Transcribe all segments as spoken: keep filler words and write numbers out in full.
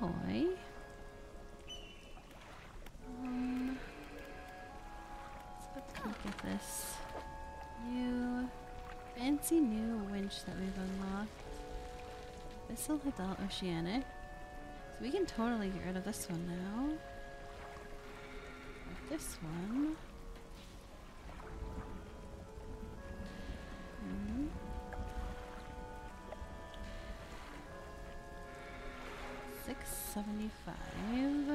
ahoy. Um, let's have a look at this new, fancy new winch that we've unlocked. Vessel Hadal Oceanic. So we can totally get rid of this one now. Like this one. Hmm. six seventy-five.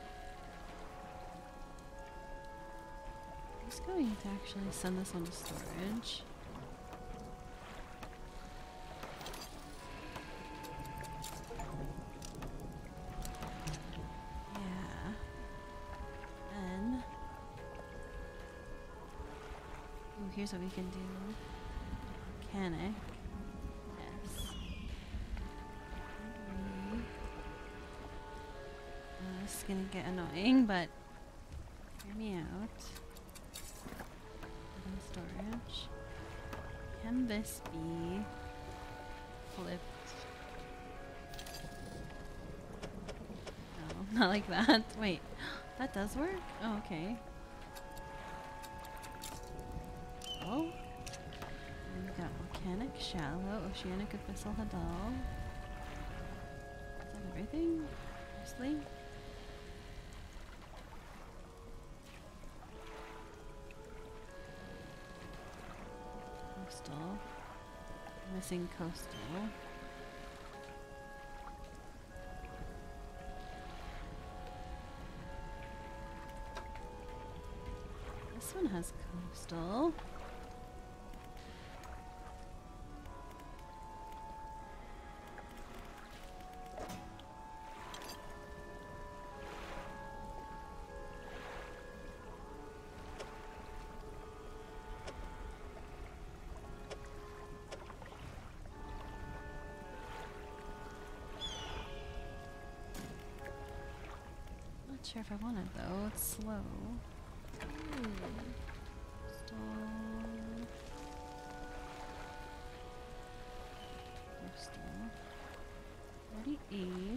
I'm just going to actually send this one to storage. Yeah. Then. Ooh, here's what we can do. Mechanic. Yes. Uh, this is gonna get annoying, but hear me out. In storage. Can this be flipped? No, not like that. Wait, that does work? Oh, okay. Oh. We've got volcanic, shallow, oceanic, abyssal, hadal. Is that everything? Mostly? Coastal. Missing coastal. This one has coastal. Not sure if I want it though, it's slow. Ooh. Coastal. Coastal. thirty-eight.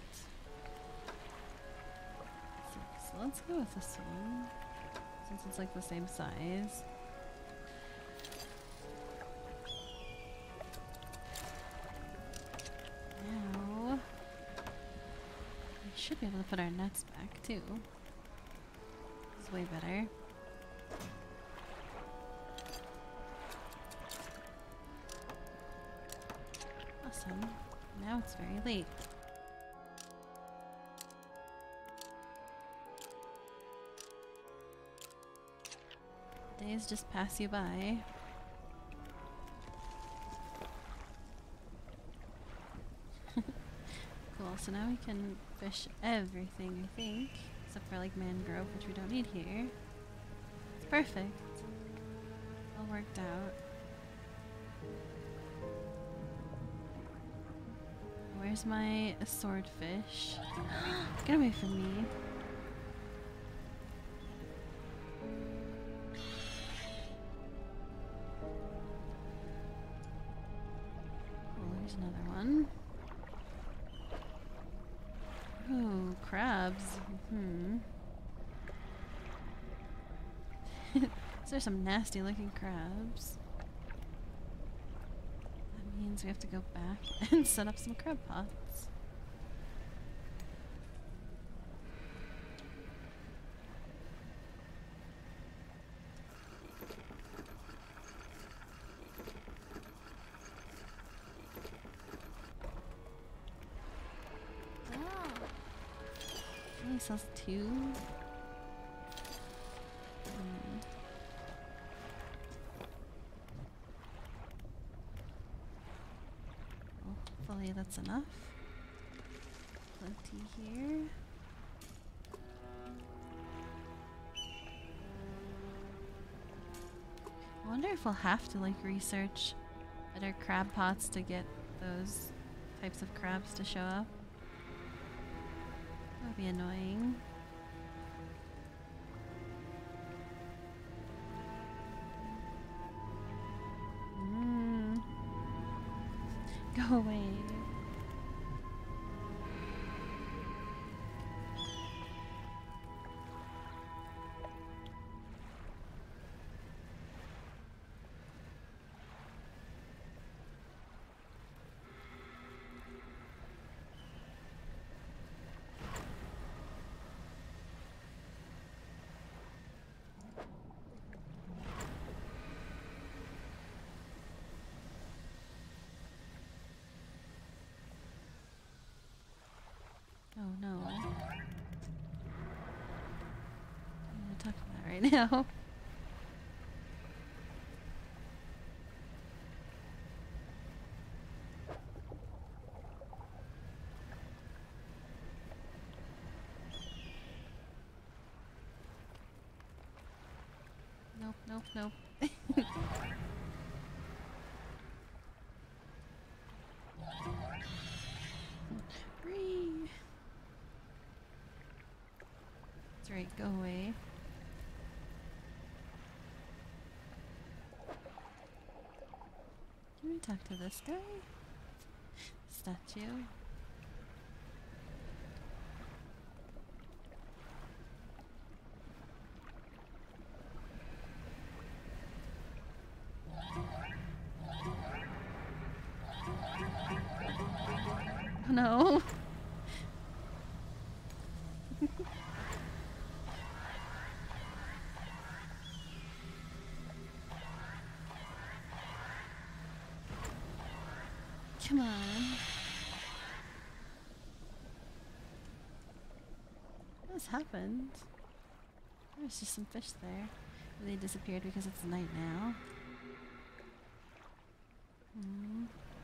Six. So let's go with this one. Since it's like the same size. Now we should be able to put our nets back too. It's way better. Awesome. Now it's very late. Days just pass you by. Cool, so now we can fish everything, I think. Except for like mangrove, which we don't need here. It's perfect. All worked out. Where's my swordfish? Get away from me. Cool, here's another one. Ooh, crabs. Hmm. These are some nasty looking crabs. That means we have to go back and set up some crab pots. Only sells two. Hmm. Well, hopefully that's enough. Plenty here. I wonder if we'll have to like research better crab pots to get those types of crabs to show up. That would be annoying. Mm. Go away. right now. Nope, nope, nope. Free. That's right, go away. Can we talk to this guy? Statue. Oh no. Come on. What's happened? There's just some fish there. They disappeared because it's night now. Hmm.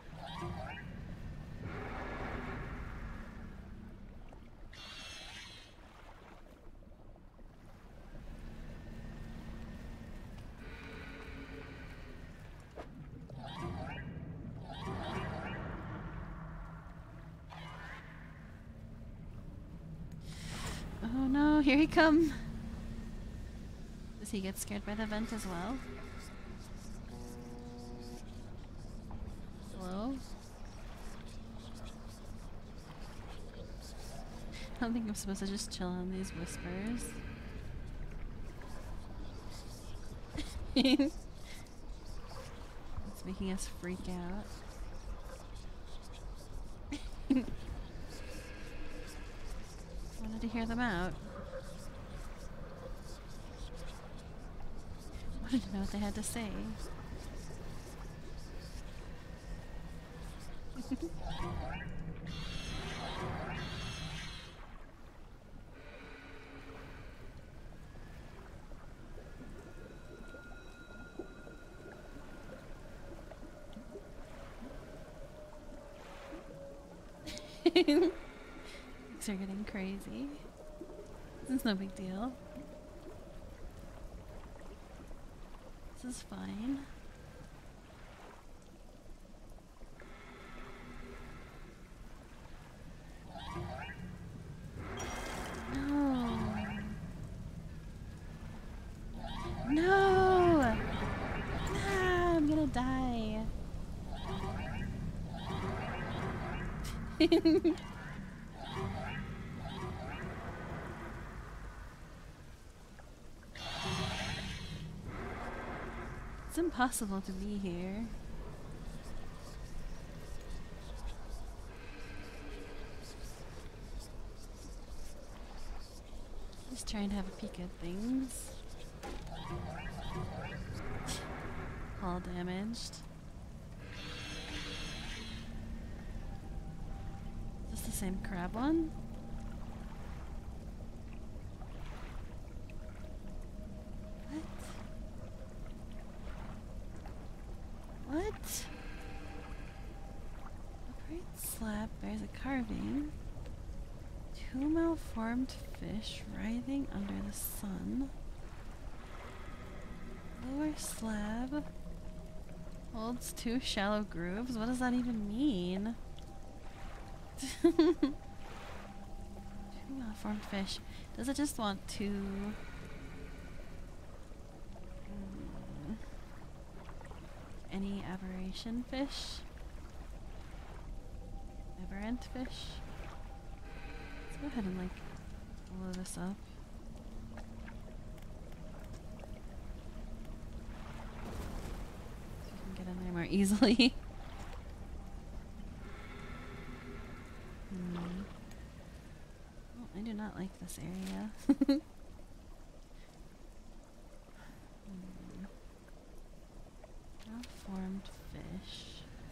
Oh no, here he come. Does he get scared by the vent as well? Hello? I don't think I'm supposed to just chill on these whispers. It's making us freak out. Wanted to hear them out. Wanted to know what they had to say. Things are getting crazy. This is no big deal. This is fine. No. No! Ah, I'm gonna die. It's impossible to be here. Just trying to have a peek at things. All damaged. Is this the same crab one? What? Upright slab bears a carving. Two malformed fish writhing under the sun. Lower slab holds two shallow grooves. What does that even mean? Two malformed fish. Does it just want two? Hmm. Any aberration fish? Aberrant fish? Let's go ahead and like blow this up. So we can get in there more easily. Hmm. Well, I do not like this area. Hmm. Malformed fish.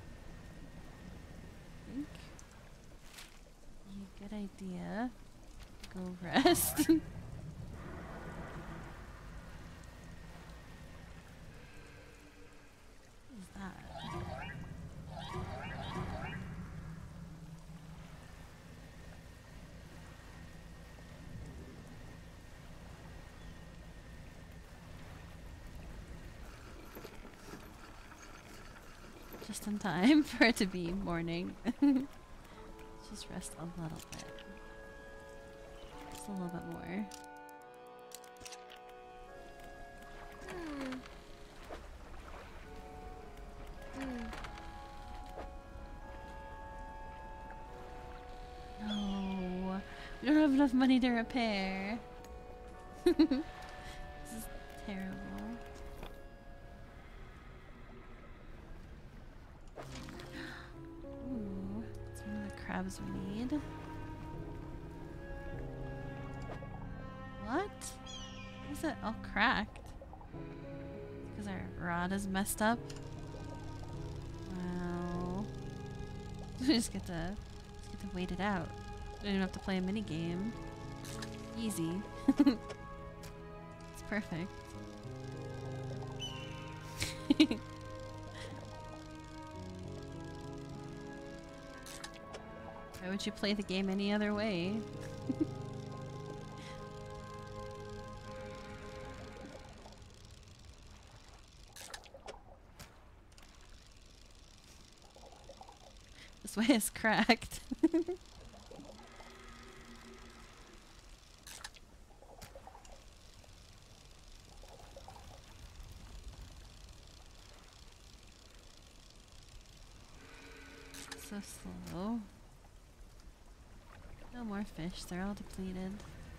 I think a good idea. Go rest. Just in time for it to be morning. Just rest a little bit. Just a little bit more. No, we don't have enough money to repair. This is terrible. Ooh, it's one of the crabs we need. What? Why is it all cracked? Because our rod is messed up? Wow. We just get to, just get to wait it out. We don't even have to play a mini game. Easy. It's perfect. Why would you play the game any other way? This way is cracked. So slow. No more fish, they're all depleted.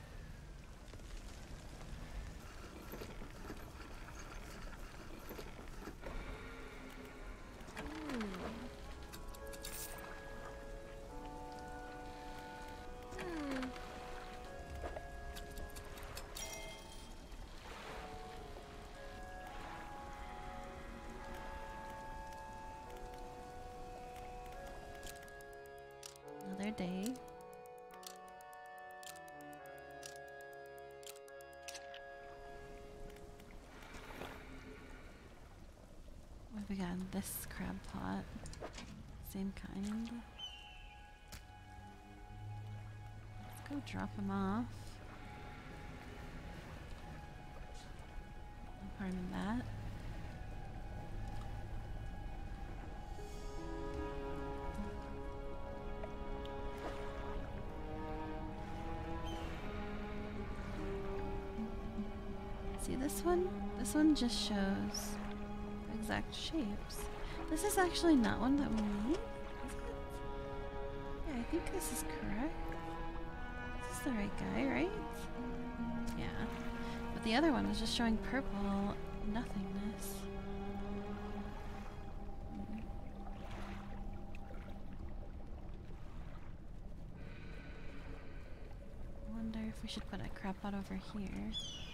Another day. What have we got in this crab pot? Same kind. Let's go drop him off. No harm in that. See this one? This one just shows exact shapes. This is actually not one that we need, is it? Yeah, I think this is correct. This is the right guy, right? Yeah. But the other one was just showing purple nothingness. Hmm. I wonder if we should put a crab pot over here.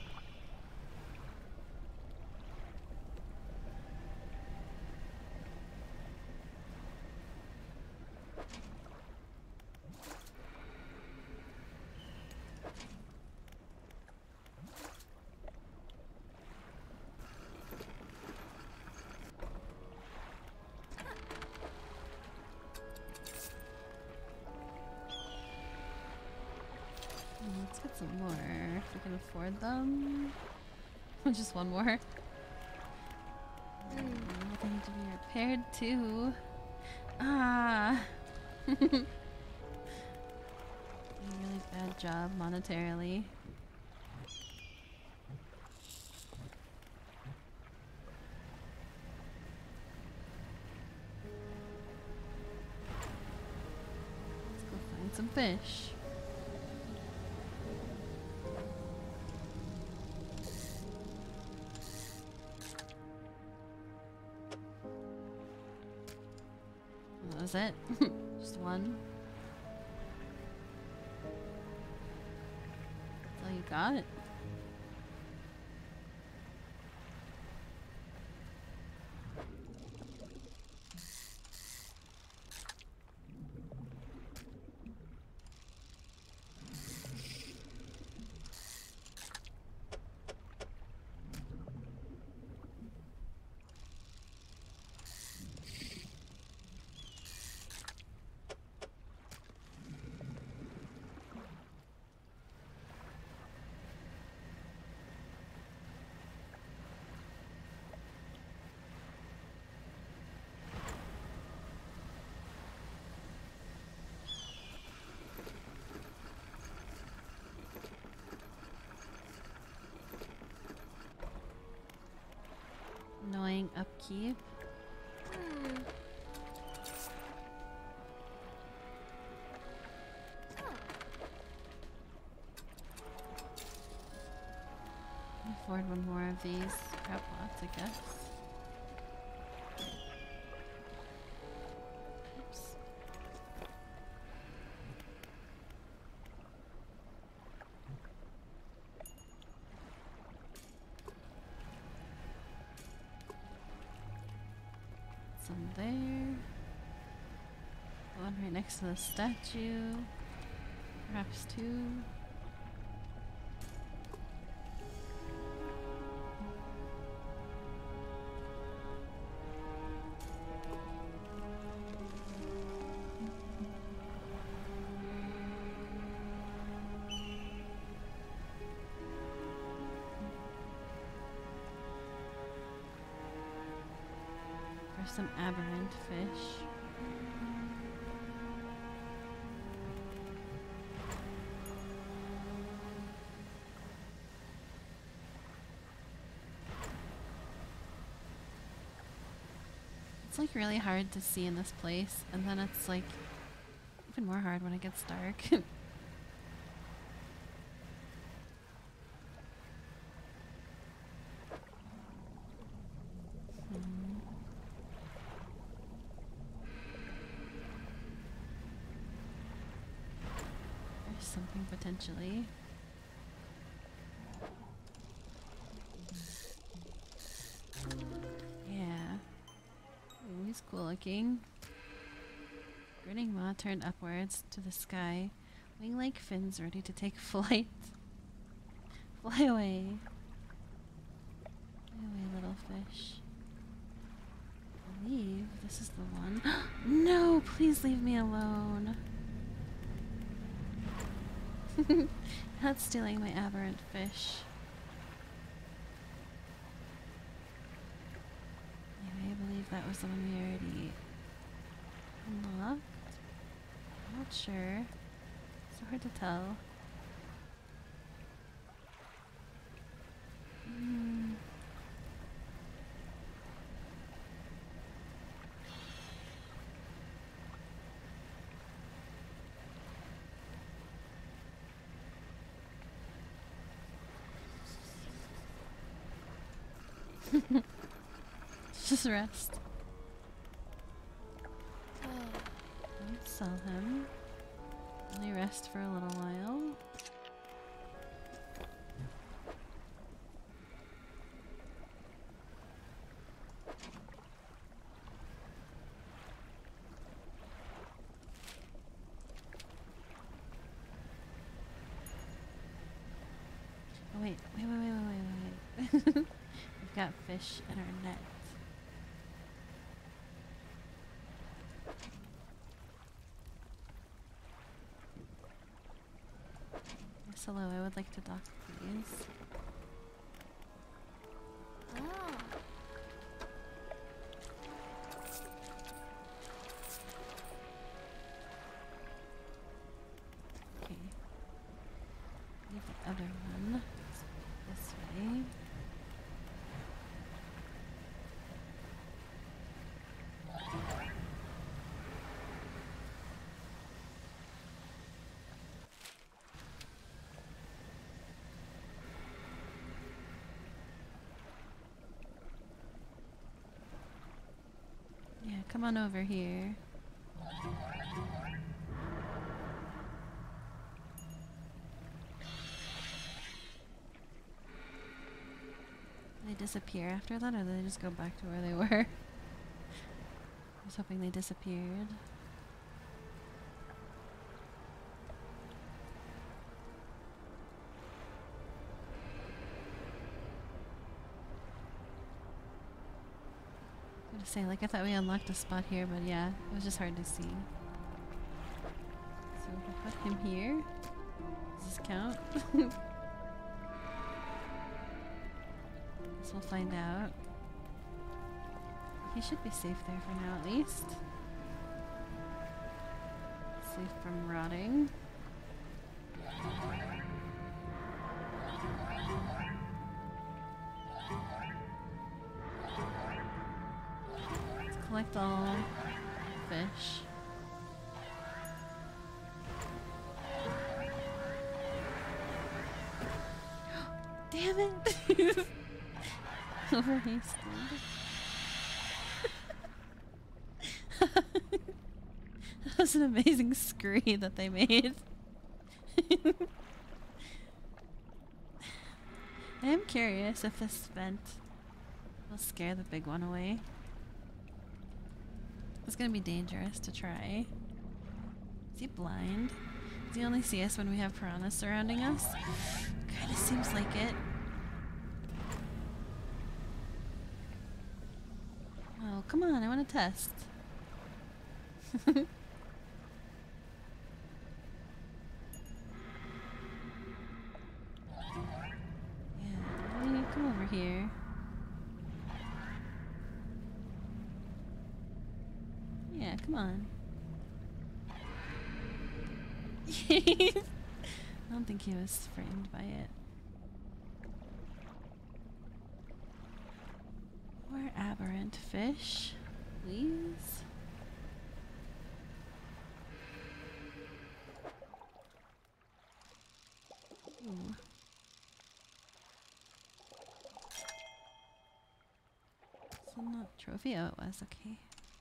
Let's get some more, if we can afford them. Just one more. Mm, they need to be repaired too. Ah! Really bad job monetarily. Let's go find some fish. That was it? Just one? That's all you got? keep. Hmm. Afford one more of these crab pots, I guess. Oops. Some there. One right next to the statue. Perhaps two. For some aberrant fish. It's like really hard to see in this place, and then it's like even more hard when it gets dark. Hmm. There's something potentially. Yeah. Ooh, he's cool looking. Grinning maw turned upwards to the sky, wing-like fins ready to take flight. Fly away. Fly away, little fish. I believe this is the one. No, please leave me alone. Not stealing my aberrant fish. Anyway, I believe that was the one we already unlocked. I'm not sure. So hard to tell. Mm. Just rest. Don't sell him. Only rest for a little while. Oh wait, wait, wait, wait, wait, wait, wait. We've got fish in our net. Yes, hello, I would like to dock, please. Ah. Okay. Leave the other one this way. Yeah, come on over here. They disappear after that, or do they just go back to where they were? I was hoping they disappeared. I was gonna say, like, I thought we unlocked a spot here, but yeah, it was just hard to see. So we can put him here. Does this count? Guess we'll find out. He should be safe there for now, at least. Safe from rotting. dull fish. Damn it! Overhasted. That was an amazing scree that they made. I am curious if this vent will scare the big one away. It's gonna be dangerous to try. Is he blind? Does he only see us when we have piranhas surrounding us? Kinda seems like it. Oh, come on, I want to test. Yeah, come over here. Yeah, come on. I don't think he was frightened by it. More aberrant fish, please. Ooh. So not trophy. Oh, it was okay.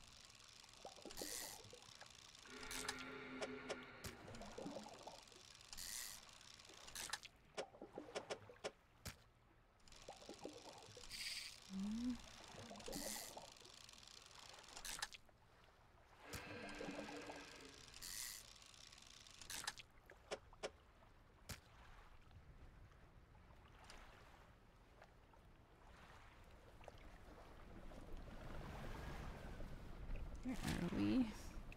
Where are we?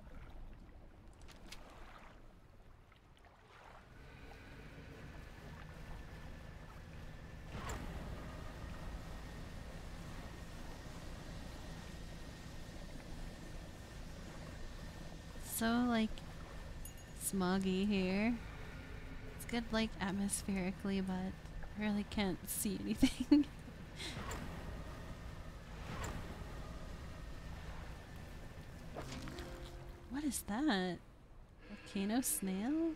So like smoggy here. It's good like atmospherically, but I really can't see anything. What is that? Volcano snail?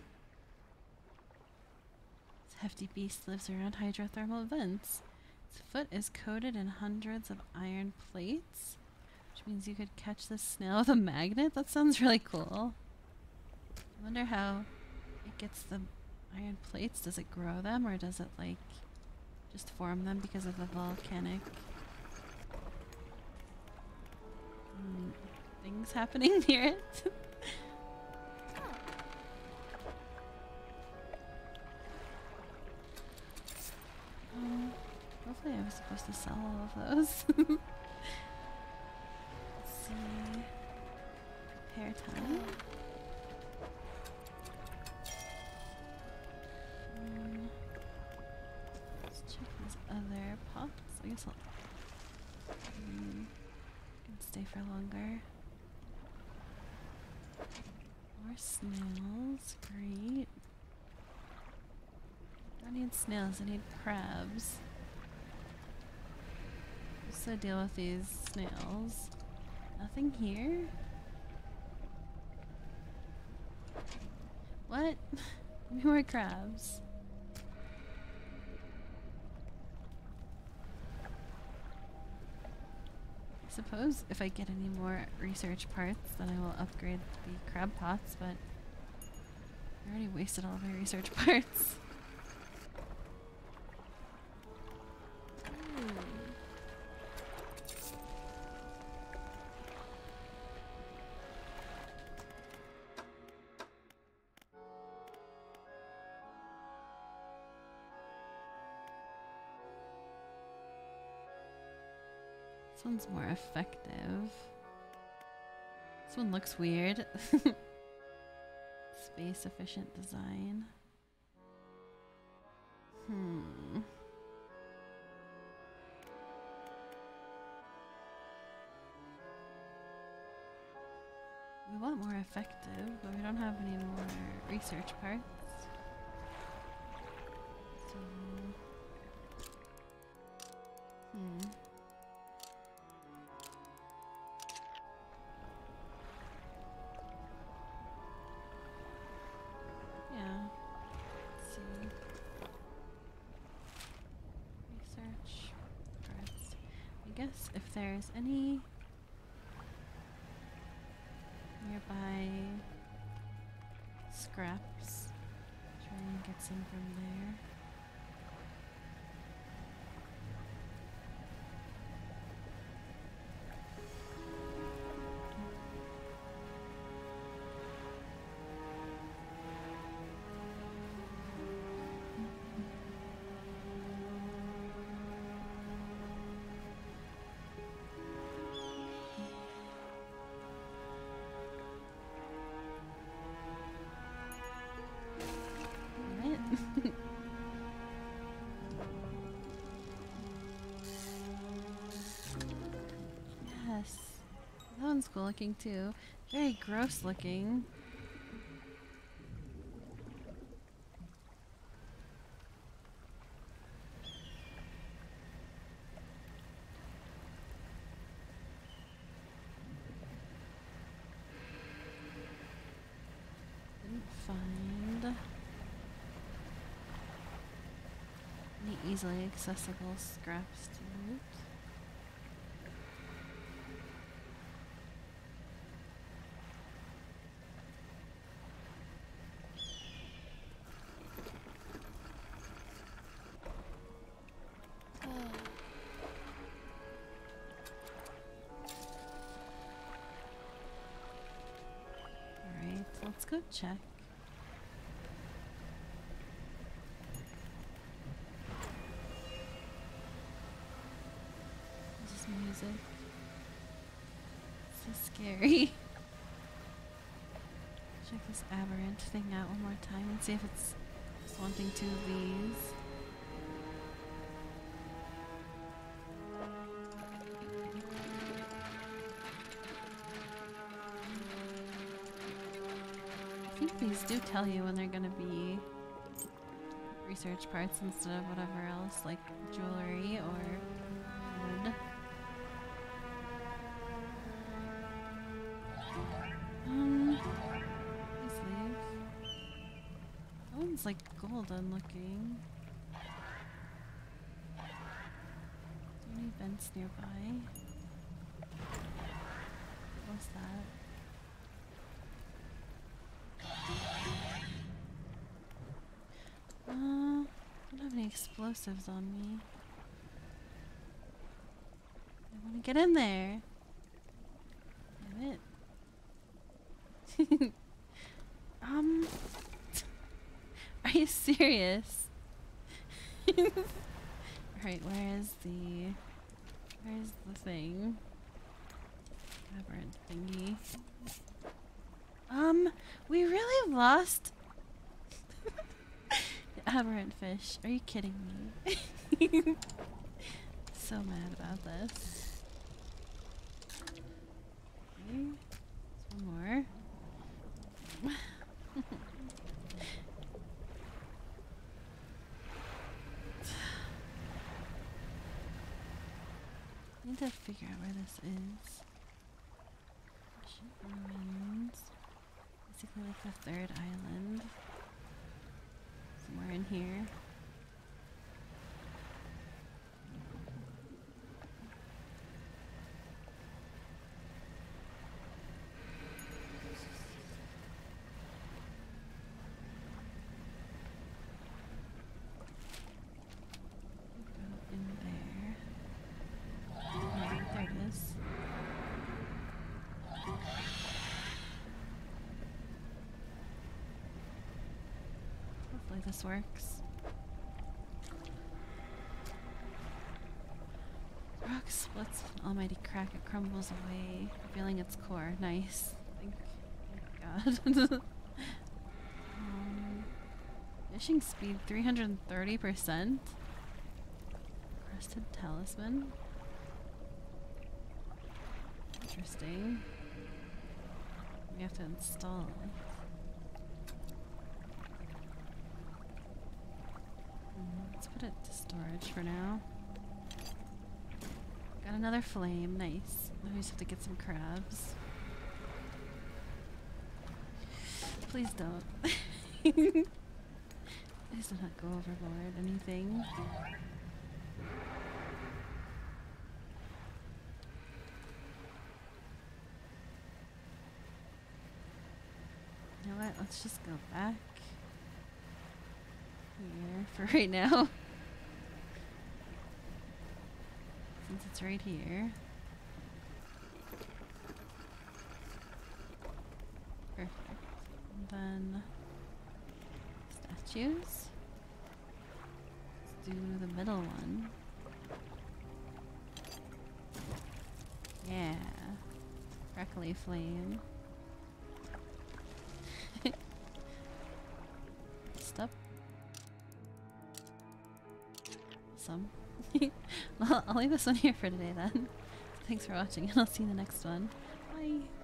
This hefty beast lives around hydrothermal vents. Its foot is coated in hundreds of iron plates, which means you could catch this snail with a magnet? That sounds really cool. I wonder how it gets the iron plates. Does it grow them, or does it like just form them because of the volcanic mm, things happening near it? um, hopefully I was supposed to sell all of those. Let's see. Hair time. Um, let's check these other pots. I guess I'll um, can stay for longer. More snails, great. I don't need snails, I need crabs. What's the deal with these snails? Nothing here? What? Give me more crabs. I suppose if I get any more research parts, then I will upgrade the crab pots, but I already wasted all my research parts. This one's more effective. This one looks weird. Space efficient design. Hmm. We want more effective, but we don't have any more research parts. So, hmm. if there's any nearby scraps. Try and get some from there. Yes. That one's cool looking too. Very gross looking. Didn't find any easily accessible scraps to loot. Alright, let's go check. Just music. So scary. Check this aberrant thing out one more time and see if it's just wanting two of these. I think these do tell you when they're gonna be research parts instead of whatever else, like jewelry or wood. Um, please leave. That one's like golden looking. Are there any vents nearby? What's that? Uh, I don't have any explosives on me. I want to get in there. Damn it. um, are you serious? Alright, where is the, where's the thing? Aberrant thingy. Um, we really lost the aberrant fish. Are you kidding me? So mad about this. Okay, there's one more. I need to figure out where this is. Ancient ruins. Basically like the third island. Somewhere in here. Go in there. Oh, there it is. Hopefully this works. Rock splits with an almighty crack, it crumbles away, revealing its core. Nice. Thank, thank God. um, fishing speed three hundred thirty percent. Crested talisman. Interesting. We have to install it. Mm, let's put it to storage for now. Got another flame, nice. Now we just have to get some crabs. Please don't. Please do not go overboard. Anything. what? Let's just go back here for right now. Since it's right here. Perfect. And then statues. Let's do the middle one. Yeah. Crackly flame. Stop. Awesome. Well, I'll leave this one here for today then. So thanks for watching and I'll see you in the next one. Bye.